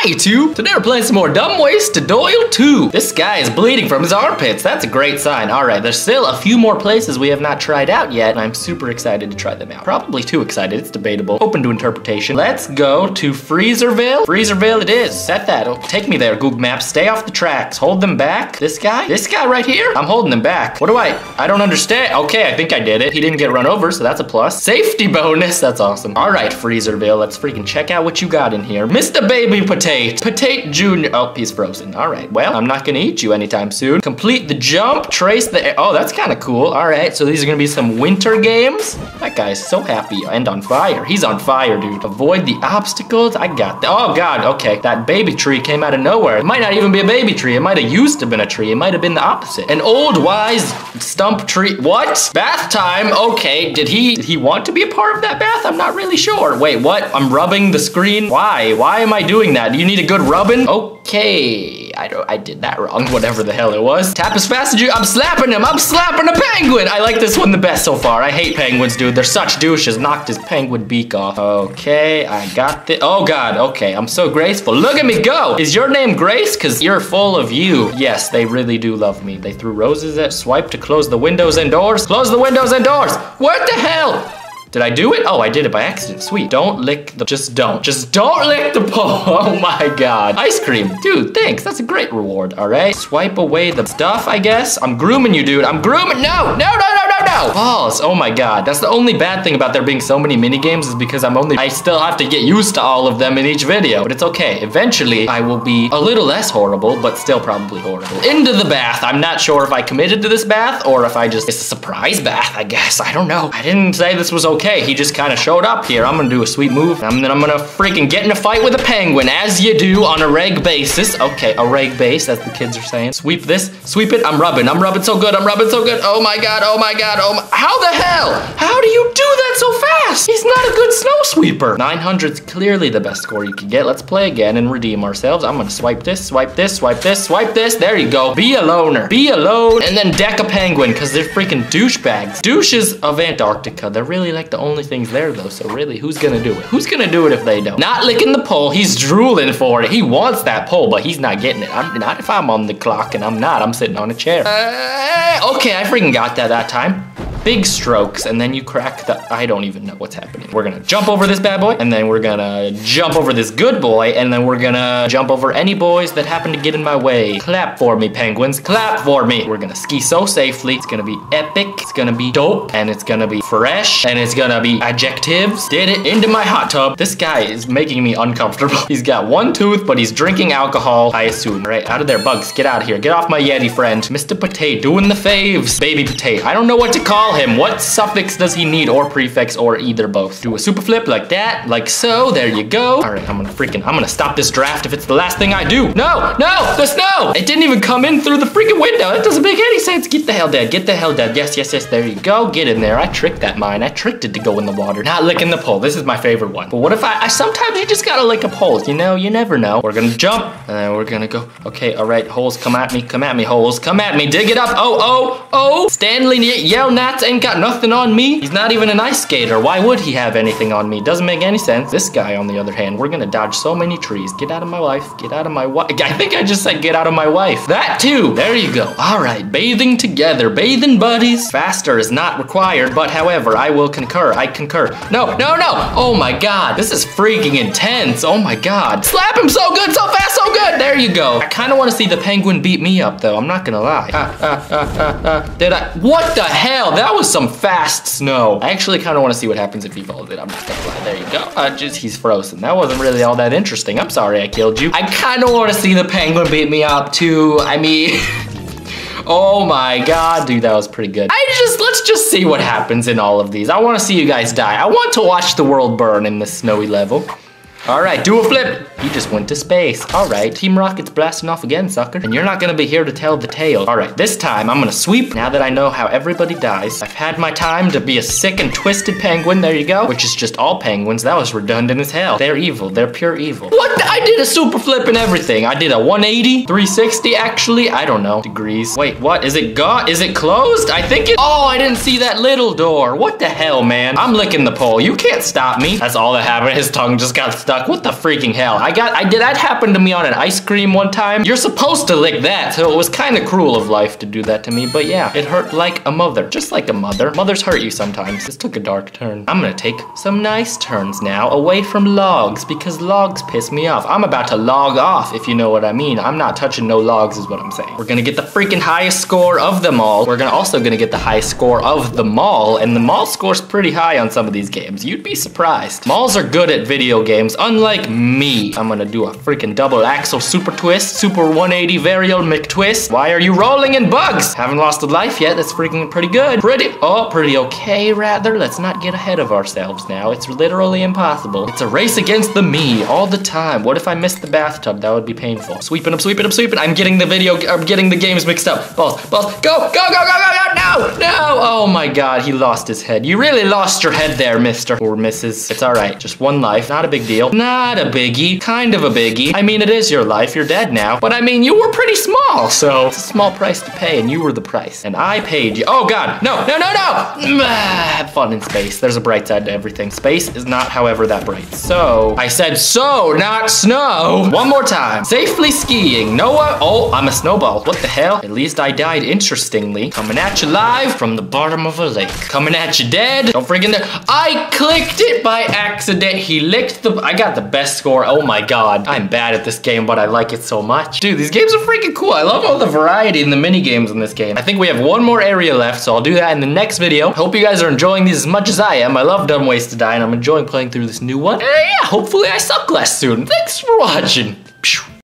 Hi, YouTube. Today we're playing some more Dumb Ways to Doyle 2. This guy is bleeding from his armpits. That's a great sign. All right, there's still a few more places we have not tried out yet, and I'm super excited to try them out. Probably too excited. It's debatable. Open to interpretation. Let's go to Freezerville. Freezerville it is. Set that. Oh, take me there, Google Maps. Stay off the tracks. Hold them back. This guy? This guy right here? I'm holding him back. What do I don't understand. Okay, I think I did it. He didn't get run over, so that's a plus. Safety bonus. That's awesome. All right, Freezerville. Let's freaking check out what you got in here. Mr. Baby Potato. Potato Jr. Oh, he's frozen. All right. Well, I'm not gonna eat you anytime soon. Complete the jump. Trace the... Oh, that's kind of cool. All right. So these are gonna be some winter games. That guy's so happy and on fire. He's on fire, dude. Avoid the obstacles. I got that. Oh, God. Okay. That baby tree came out of nowhere. It might not even be a baby tree. It might have used to have been a tree. It might have been the opposite. An old, wise stump tree. What? Bath time. Okay. Did he want to be a part of that bath? I'm not really sure. Wait, what? I'm rubbing the screen? Why? Why am I doing that? Do you need a good rubbing? Okay. I did that wrong. Whatever the hell it was. Tap as fast as you... I'm slapping him. I'm slapping a penguin. I like this one the best so far. I hate penguins, dude. They're such douches. Knocked his penguin beak off. Okay. I got this. Oh, God. Okay. I'm so graceful. Look at me go. Is your name Grace? Because you're full of you. Yes, they really do love me. They threw roses at swipe to close the windows and doors. Close the windows and doors. What the hell? Did I do it? Oh, I did it by accident. Sweet. Don't lick the... Just don't lick the pole. Oh my God. Ice cream. Dude, thanks. That's a great reward. All right. Swipe away the stuff, I guess. I'm grooming you, dude. I'm grooming... No. Balls. Oh my God. That's the only bad thing about there being so many mini games is because I still have to get used to all of them in each video. But it's okay. Eventually, I will be a little less horrible, but still probably horrible. Into the bath. I'm not sure if I committed to this bath or if it's a surprise bath, I guess. I don't know. I didn't say this was okay. He just kind of showed up here. I'm gonna do a sweet move. And then I'm gonna freaking get in a fight with a penguin, as you do on a reg basis. Okay, a reg base, as the kids are saying. Sweep this. Sweep it. I'm rubbing so good. Oh my God. How the hell? How do you do that so fast? He's not a good snow sweeper. 900's clearly the best score you can get. Let's play again and redeem ourselves. I'm gonna swipe this. There you go. Be a loner. Be alone. And then deck a penguin, because they're freaking douchebags. Douches of Antarctica. They're really like the only things there, though. So really, who's gonna do it? Who's gonna do it if they don't? Not licking the pole. He's drooling for it. He wants that pole, but he's not getting it. I'm not if I'm on the clock, and I'm not. I'm sitting on a chair. Okay, I freaking got that time. Big strokes, and then you crack the... I don't even know what's happening. We're gonna jump over this bad boy, and then we're gonna jump over this good boy, and then we're gonna jump over any boys that happen to get in my way. Clap for me, penguins. Clap for me. We're gonna ski so safely. It's gonna be epic. It's gonna be dope, and it's gonna be fresh, and it's gonna be adjectives. Did it into my hot tub. This guy is making me uncomfortable. He's got one tooth, but he's drinking alcohol, I assume. All right, out of there, bugs. Get out of here. Get off my Yeti friend. Mr. Potato doing the faves. Baby Potato. I don't know what to call him. What suffix does he need, or prefix, or either both? Do a super flip like that, like so. There you go. All right, I'm gonna stop this draft if it's the last thing I do. No, the snow. It didn't even come in through the freaking window. It doesn't make any sense. Get the hell dead. Get the hell dead. Yes. There you go. Get in there. I tricked that mine. I tricked it to go in the water. Not licking the pole. This is my favorite one. But what if I sometimes you just gotta lick a pole. You know, you never know. We're gonna jump, and then we're gonna go. Okay, all right, holes, come at me, holes, come at me. Dig it up. Oh. Stanley Yell Nats ain't got nothing on me. He's not even an ice skater. Why would he have anything on me? Doesn't make any sense. This guy, on the other hand, we're gonna dodge so many trees. Get out of my life. Get out of my wife. I think I just said get out of my wife. That too. There you go. All right, bathing together. Bathing buddies. Faster is not required, but however, I will concur. I concur. No. Oh my God. This is freaking intense. Oh my God. Slap him so good, so fast, so good. There you go. I kind of want to see the penguin beat me up, though. I'm not gonna lie. Did I? What the hell? That was some fast snow. I actually kind of want to see what happens if he follows it. I'm not gonna lie. There you go. He's frozen. That wasn't really all that interesting. I'm sorry I killed you. I kind of want to see the penguin beat me up, too. I mean... Oh my God, dude, that was pretty good. Let's just see what happens in all of these. I want to see you guys die. I want to watch the world burn in this snowy level. All right, do a flip. He just went to space. All right, Team Rocket's blasting off again, sucker. And you're not gonna be here to tell the tale. All right, this time I'm gonna sweep. Now that I know how everybody dies, I've had my time to be a sick and twisted penguin. There you go. Which is just all penguins. That was redundant as hell. They're evil. They're pure evil. What? I did a super flip and everything. I did a 180, 360 actually. I don't know. Degrees. Wait, what? Is it gone? Is it closed? I think it... Oh, I didn't see that little door. What the hell, man? I'm licking the pole. You can't stop me. That's all that happened. His tongue just got stuck stuck. What the freaking hell? That happened to me on an ice cream one time. You're supposed to lick that, so it was kind of cruel of life to do that to me. But yeah, it hurt like a mother. Just like a mother. Mothers hurt you sometimes. This took a dark turn. I'm gonna take some nice turns now away from logs because logs piss me off. I'm about to log off, if you know what I mean. I'm not touching no logs is what I'm saying. We're gonna get the freaking highest score of them all. We're also gonna get the highest score of the mall, and the mall score's pretty high on some of these games. You'd be surprised. Malls are good at video games, unlike me. I'm gonna do a freaking double axle super twist, super 180 varial McTwist. Why are you rolling in bugs? Haven't lost a life yet. That's freaking pretty good. Pretty okay, rather. Let's not get ahead of ourselves now. It's literally impossible. It's a race against the me all the time. What if I missed the bathtub? That would be painful. Sweeping, I'm sweeping, I'm sweeping. I'm getting the games mixed up. Balls, go, no. Oh my God, he lost his head. You really lost your head there, Mr. or Mrs. It's all right. Just one life. Not a big deal. Not a biggie. Kind of a biggie. I mean, it is your life. You're dead now. But I mean, you were pretty small, so it's a small price to pay, and you were the price. And I paid you. Oh God, no. Have fun in space. There's a bright side to everything. Space is not, however, that bright. So, I said so, not snow. One more time. Safely skiing. Noah. Oh, I'm a snowball. What the hell? At least I died interestingly. Coming at you live from the bottom of a lake. Coming at you dead. Don't freaking there. I clicked it by accident. He licked I got the best score. Oh my God. I'm bad at this game, but I like it so much. Dude, these games are freaking cool. I love all the variety in the mini games in this game. I think we have one more area left, so I'll do that in the next video. Hope you guys are enjoying these as much as I am. I love Dumb Ways to Die, and I'm enjoying playing through this new one. And yeah, hopefully I suck less soon. Thanks for watching.